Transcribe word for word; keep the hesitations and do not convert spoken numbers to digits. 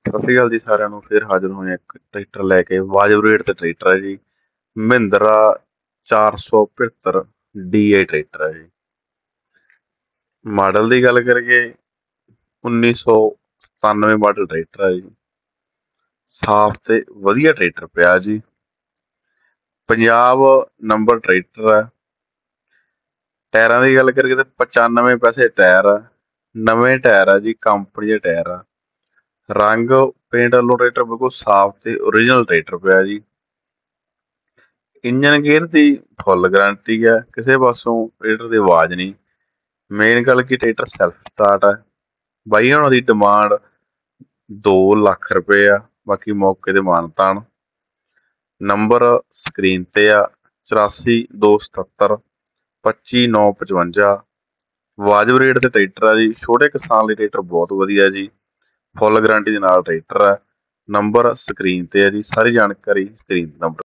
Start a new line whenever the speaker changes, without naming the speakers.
ਸਤਿ ਸ਼੍ਰੀ ਅਕਾਲ ਜੀ ਸਾਰਿਆਂ ਨੂੰ। ਫਿਰ ਹਾਜ਼ਰ ਹੋਏ ਹਾਂ ਇੱਕ ਟਰੈਕਟਰ ਲੈ ਕੇ। ਵਾਜਬ ਰੇਟ ਤੇ ਟਰੈਕਟਰ ਹੈ ਜੀ। ਮਹਿੰਦਰਾ ਚਾਰ ਸੌ ਪਝੱਤਰ ਡੀ ਏ ਟਰੈਕਟਰ ਹੈ ਜੀ। ਮਾਡਲ ਦੀ ਗੱਲ ਕਰੀਏ ਉੱਨੀ ਸੌ ਸਤਾਨਵੇਂ ਮਾਡਲ ਟਰੈਕਟਰ ਹੈ ਜੀ। ਸਾਫ਼ ਤੇ ਵਧੀਆ ਟਰੈਕਟਰ ਪਿਆ ਜੀ। ਪੰਜਾਬ ਨੰਬਰ ਟਰੈਕਟਰ ਹੈ। ਟਾਇਰਾਂ ਦੀ ਗੱਲ ਕਰੀਏ ਤਾਂ ਪਚਾਨਵੇਂ ਪੈਸੇ ਟਾਇਰ ਆ। ਨਵੇਂ ਟਾਇਰ ਆ ਜੀ, ਕੰਪਨੀ ਦੇ ਟਾਇਰ ਆ। ਰੰਗ ਪੇਂਟ ਵੱਲੋਂ ਟਰੈਕਟਰ ਬਿਲਕੁਲ ਸਾਫ਼ ਤੇ ਓਰੀਜਨਲ ਟਰੈਕਟਰ ਪਿਆ ਜੀ। ਇੰਜਨ ਗੇਅਰ ਦੀ ਫੁੱਲ ਗਰੰਟੀ ਆ, ਕਿਸੇ ਪਾਸੋਂ ਟਰੈਕਟਰ ਦੀ ਆਵਾਜ਼ ਨਹੀਂ। ਮੇਨ ਗੱਲ ਕੀ ਟਰੈਕਟਰ ਸੈਲਫ ਸਟਾਰਟ ਆ। ਬਾਈ ਉਹਨਾਂ ਦੀ ਡਿਮਾਂਡ ਦੋ ਲੱਖ ਰੁਪਏ ਆ, ਬਾਕੀ ਮੌਕੇ ਤੇ ਮਾਨਤਾਨ। ਨੰਬਰ ਸਕਰੀਨ ਤੇ ਆ ਚੁਰਾਸੀ ਦੋ ਸਤੱਤਰ ਪੱਚੀ ਨੌ ਪਚਵੰਜਾ। ਵਾਜਬ ਰੇਟ ਤੇ ਟਰੈਕਟਰ ਆ ਜੀ। ਛੋਟੇ ਕਿਸਾਨ ਲਈ ਟਰੈਕਟਰ ਬਹੁਤ ਵਧੀਆ ਜੀ। ਫੁੱਲ ਗਰੰਟੀ ਦੇ ਨਾਲ ਟਰੈਕਟਰ ਹੈ। ਨੰਬਰ ਸਕਰੀਨ ਤੇ ਹੈ ਜੀ। ਸਾਰੀ ਜਾਣਕਾਰੀ ਸਕਰੀਨ ਨੰਬਰ